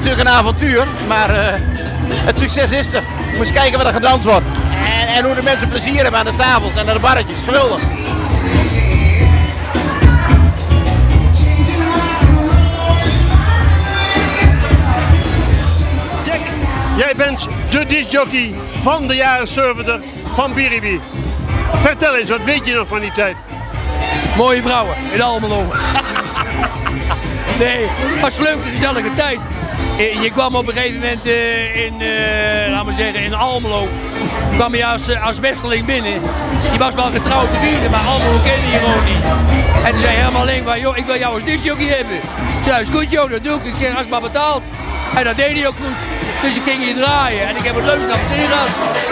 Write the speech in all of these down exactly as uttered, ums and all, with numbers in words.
natuurlijk een avontuur, maar uh, het succes is er. Je moet eens kijken wat er gedanst wordt. En, en hoe de mensen plezier hebben aan de tafels en aan de barretjes. Geweldig. Jack, jij bent de discjockey van de jaren zeventig van Biribi. Vertel eens, wat weet je nog van die tijd? Mooie vrouwen in Almelo. Nee, het was een leuke, gezellige tijd. Je kwam op een gegeven moment uh, in, uh, laten we zeggen, in Almelo. Kwam je als, als Westerling binnen. Die was wel getrouwd te bieden, maar Almelo kende je gewoon niet. En toen zei helemaal alleen van, joh, ik wil jou als discjockey hebben. Ik zei, is goed joh, dat doe ik. Ik zeg, als het maar betaald. En dat deed hij ook goed. Dus ik ging hier draaien en ik heb het leuk naar beneden gehad.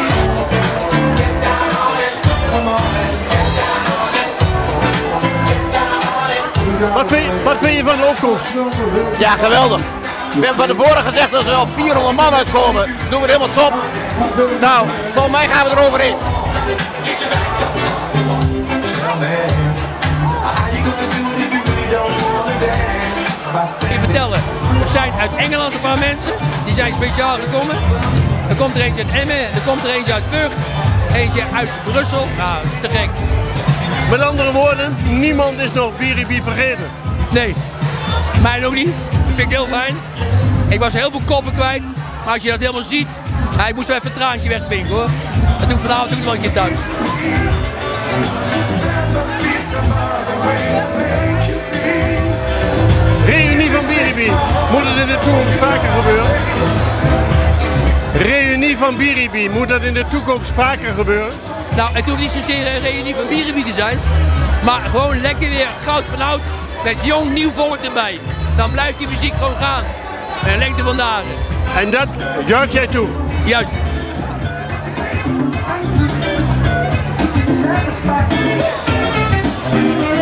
Wat vind, wat vind je van de opkomst? Ja, geweldig. We hebben van tevoren gezegd dat er wel vierhonderd man uitkomen. Doen we het helemaal top. Nou, volgens mij gaan we eroverheen. Ik vertellen, er zijn uit Engeland een paar mensen, die zijn speciaal gekomen. Er komt er eentje uit Emmen, er komt er eentje uit Vught, eentje uit Brussel. Nou, te gek. Met andere woorden, niemand is nog Biribi vergeten. Nee, mij ook niet. Dat vind ik heel fijn. Ik was heel veel koppen kwijt, maar als je dat helemaal ziet, ja, ik moest wel even een traantje wegpinken hoor. Dat doe ik vanavond ook nog een keer thuis. Reunie van Biribi, moet het in de toekomst vaker gebeuren? Reunie van Biribi, moet dat in de toekomst vaker gebeuren? Nou, het hoeft niet zozeer een reunie van Biribi te zijn, maar gewoon lekker weer goud van oud met jong nieuw volk erbij. Dan blijft die muziek gewoon gaan. En lengte van dagen. En dat juich jij toe? Juist. Satisfied.